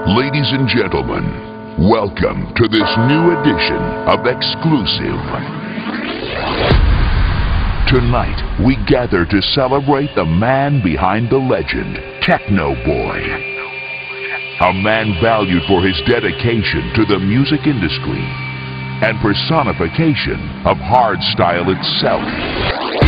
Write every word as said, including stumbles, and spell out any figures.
Ladies and gentlemen, welcome to this new edition of X-Qlusive. Tonight, we gather to celebrate the man behind the legend, Technoboy. A man valued for his dedication to the music industry and personification of hardstyle itself.